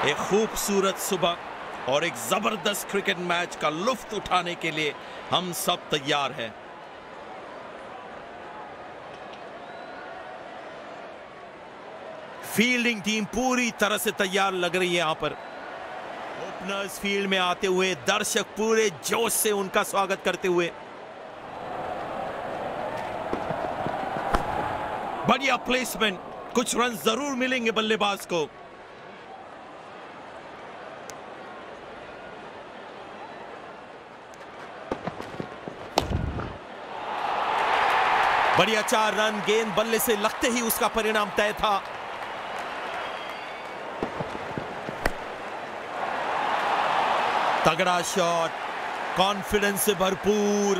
एक खूबसूरत सुबह और एक जबरदस्त क्रिकेट मैच का लुत्फ उठाने के लिए हम सब तैयार हैं। फील्डिंग टीम पूरी तरह से तैयार लग रही है। यहां पर ओपनर्स फील्ड में आते हुए दर्शक पूरे जोश से उनका स्वागत करते हुए। बढ़िया प्लेसमेंट, कुछ रन जरूर मिलेंगे बल्लेबाज को। बढ़िया 4 रन, गेंद बल्ले से लगते ही उसका परिणाम तय था। तगड़ा शॉट, कॉन्फिडेंस से भरपूर।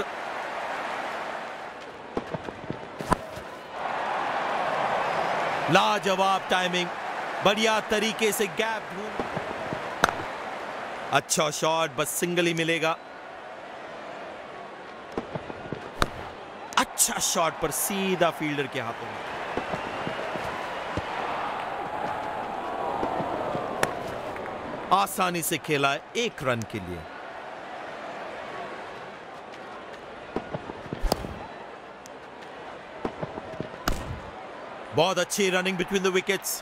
लाजवाब टाइमिंग, बढ़िया तरीके से गैप ढूंढ। अच्छा शॉट, बस सिंगल ही मिलेगा। अच्छा शॉट पर सीधा फील्डर के हाथों में। आसानी से खेला है 1 रन के लिए। बहुत अच्छी रनिंग बिटवीन द विकेट्स।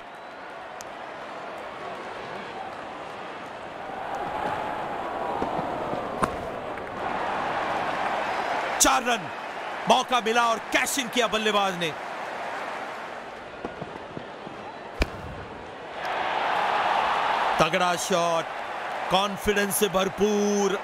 चार रन, मौका मिला और कैश इन किया बल्लेबाज ने। तगड़ा शॉट, कॉन्फिडेंस से भरपूर।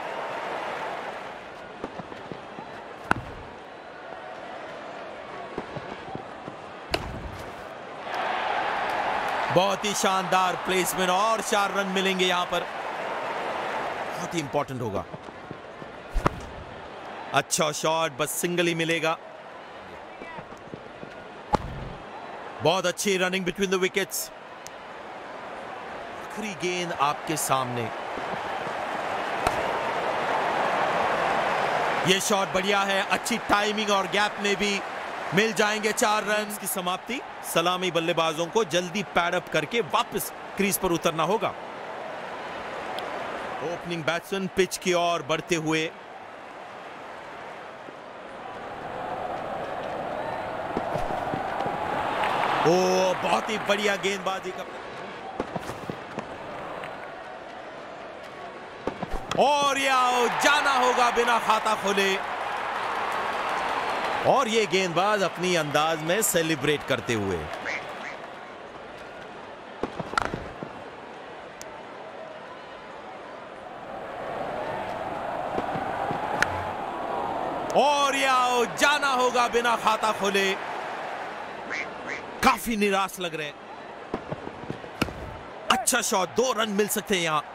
बहुत ही शानदार प्लेसमेंट और 4 रन मिलेंगे यहां पर। बहुत ही इंपॉर्टेंट होगा। अच्छा शॉट, बस सिंगल ही मिलेगा। बहुत अच्छी रनिंग बिटवीन द विकेट्स। आखिरी गेंद आपके सामने। यह शॉट बढ़िया है, अच्छी टाइमिंग और गैप में भी मिल जाएंगे 4 रन की समाप्ति। सलामी बल्लेबाजों को जल्दी पैड अप करके वापस क्रीज पर उतरना होगा। ओपनिंग बैट्समैन पिच की ओर बढ़ते हुए। ओ, बहुत ही बढ़िया गेंदबाजी का। और या जाना होगा बिना खाता खोले। और ये गेंदबाज अपनी अंदाज में सेलिब्रेट करते हुए। और या जाना होगा बिना खाता खोले। काफी निराश लग रहे हैं। अच्छा शॉट, 2 रन मिल सकते हैं यहां।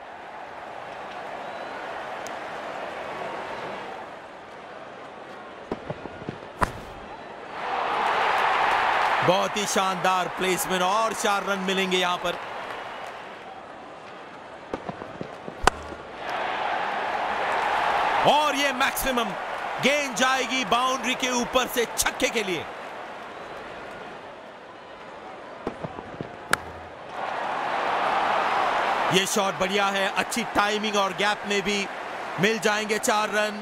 बहुत ही शानदार प्लेसमेंट और 4 रन मिलेंगे यहां पर। और ये मैक्सिमम, गेंद जाएगी बाउंड्री के ऊपर से छक्के के लिए। ये शॉट बढ़िया है, अच्छी टाइमिंग और गैप में भी मिल जाएंगे 4 रन।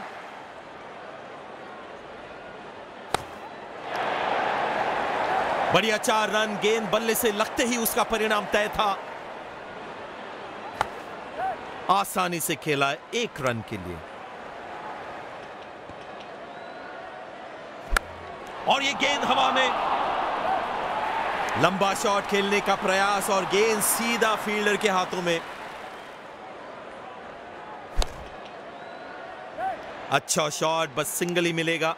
बढ़िया 4 रन, गेंद बल्ले से लगते ही उसका परिणाम तय था। आसानी से खेला है 1 रन के लिए। और ये गेंद हवा में। लंबा शॉट खेलने का प्रयास और गेंद सीधा फील्डर के हाथों में। अच्छा शॉट, बस सिंगल ही मिलेगा।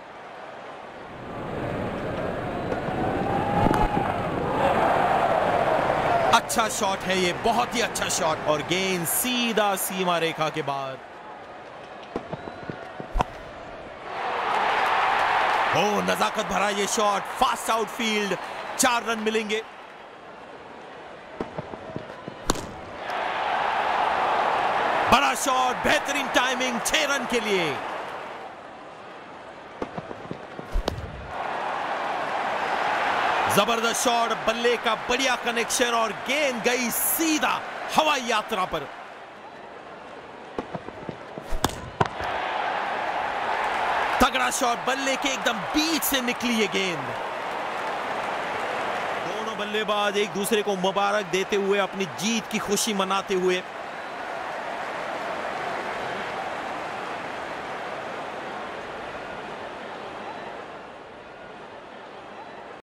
अच्छा शॉट है ये, बहुत ही अच्छा शॉट। और गेंद सीधा सीमा रेखा के बाहर। ओ, नजाकत भरा ये शॉट, फास्ट आउटफील्ड। 4 रन मिलेंगे। बड़ा शॉट, बेहतरीन टाइमिंग, 6 रन के लिए। जबरदस्त शॉट, बल्ले का बढ़िया कनेक्शन और गेंद गई सीधा हवाई यात्रा पर। तगड़ा शॉट, बल्ले के एकदम बीच से निकली ये गेंद। दोनों बल्लेबाज एक दूसरे को मुबारक देते हुए अपनी जीत की खुशी मनाते हुए